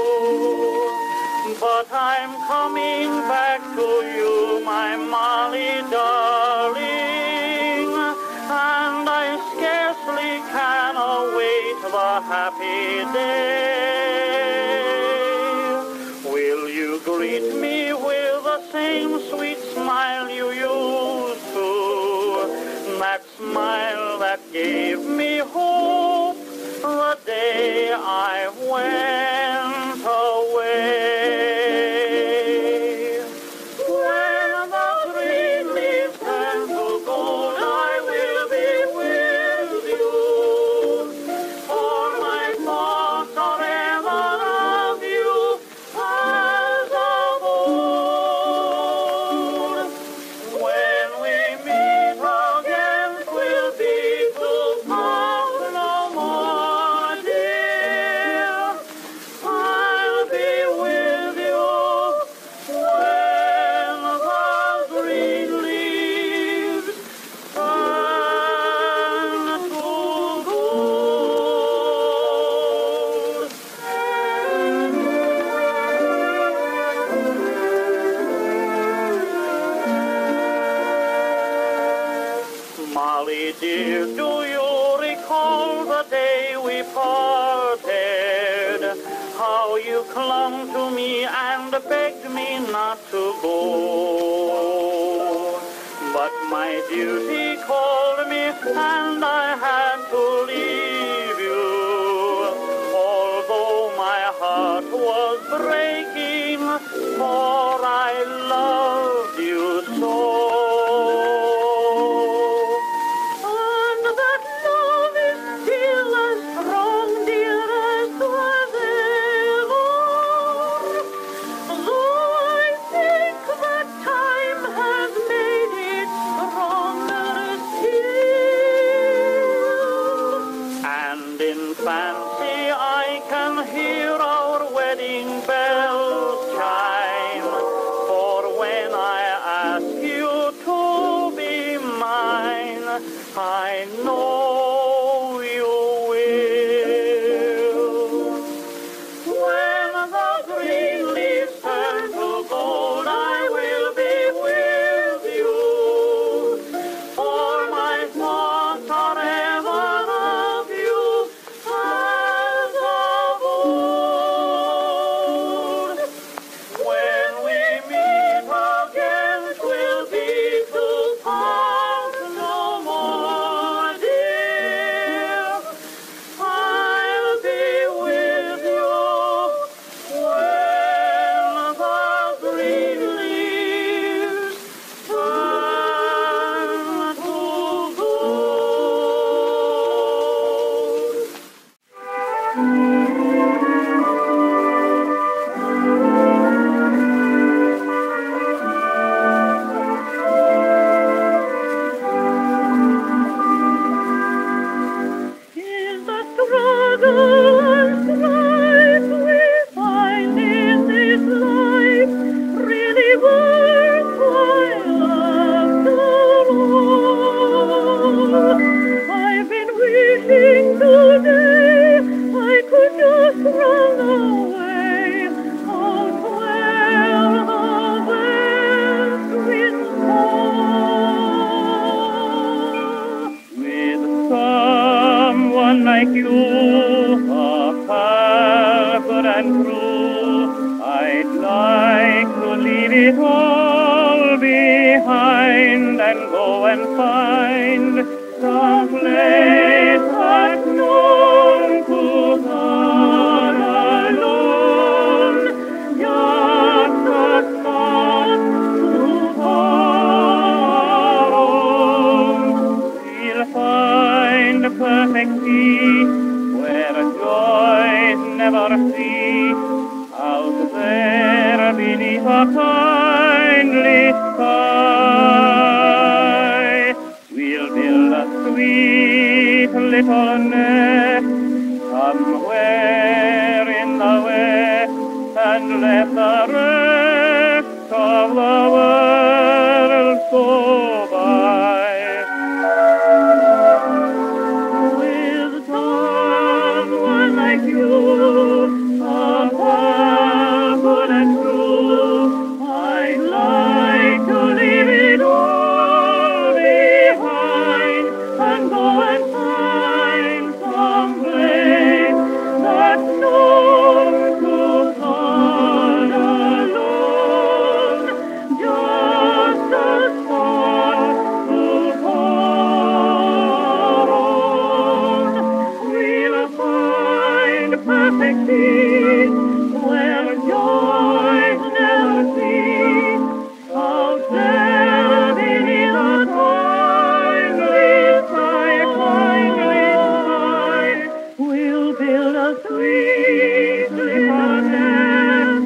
Speaker 7: But I'm coming back to you, my Molly darling, and I scarcely can await the happy day. Will you greet me with the same sweet smile you used to, that smile that gave me hope the day I went away? When the green leaves turn to gold, I will be with you, for my thoughts are ever of you as of old. When we meet again, 'twill be to part no more, dear. I'll be with you when the green leaves turn to gold. Molly dear, do you recall the day we parted? How you clung to me and begged me not to go. But my duty called me and I had to leave you, although my heart was breaking, for I loved you so. And that love is still as strong, dear, as was ever. Though I think that time has made it stronger still. And in fancy I can hear our wedding bells chime. For when I ask you to be mine, I know you will. When the green leaves turn to gold, I will be with you, for my thoughts are ever of you as of old. When we meet again, 'twill be to part no more, dear. I'll be with you when the green leaves turn to gold. In the struggle and strife we find in this life really worthwhile after all. I've been wishing today I could just run away out where the west winds fall. With someone like you, a pal good and true, I'd like to leave it all behind and go and find some place that's known to God alone. Just a spot to call home. We'll find perfect peace where joys never cease, out there beneath a kindly sky. We'll build a sweet little nest somewhere in the west, and let the rest of the world go by. With someone like you, a world good and true, I'd like to leave it all behind and go and find some place that's known to God alone, just as far to our own. We'll find perfect peace where joys never cease. Out there beneath the kindly sky, kindly sky, we'll build a sweet little nest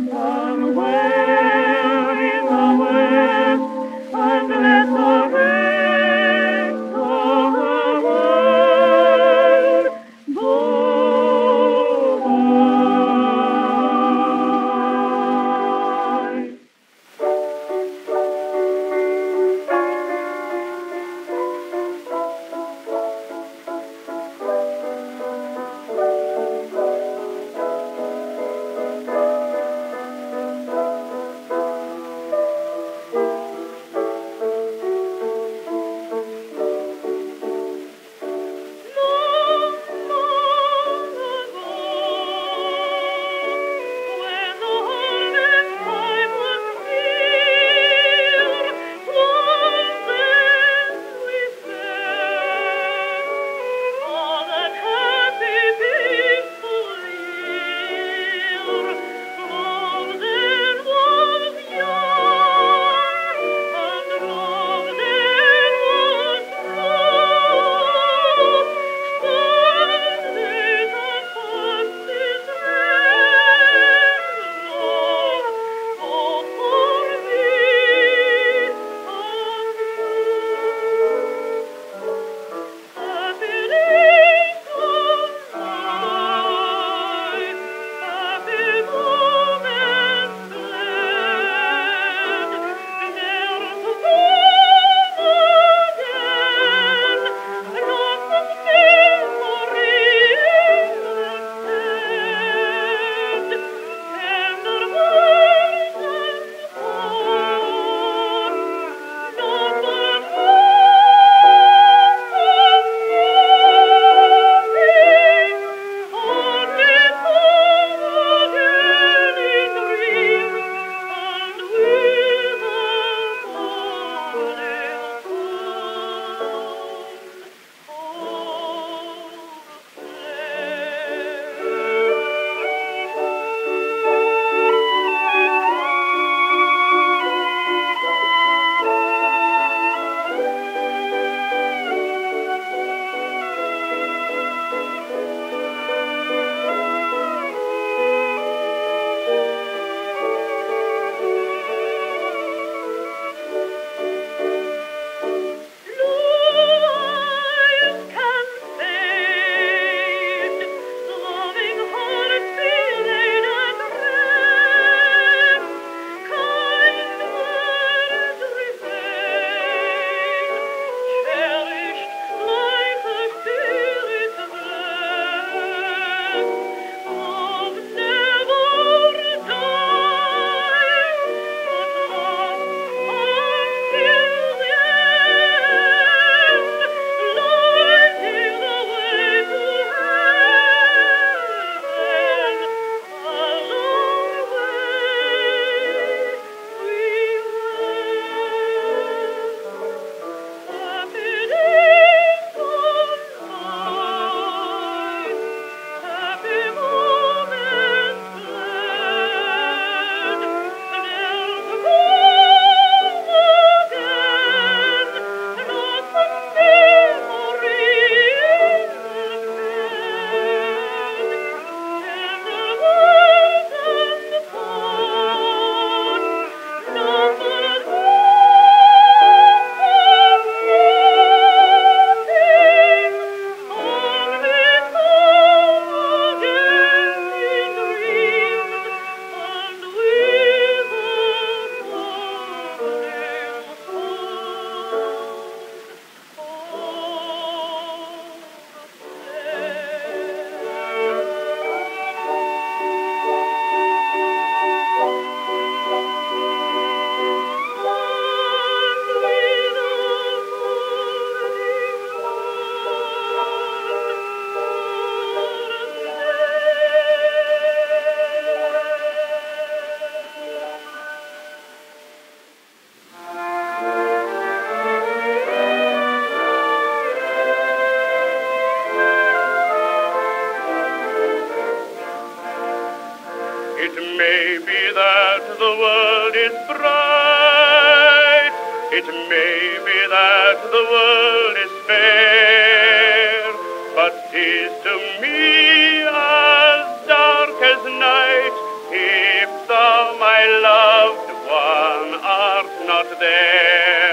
Speaker 7: somewhere in the west, and let the rest of the world go by. It may be that the world is bright, it may be that the world is fair, but 'tis to me as dark as night if thou, my loved one, art not there.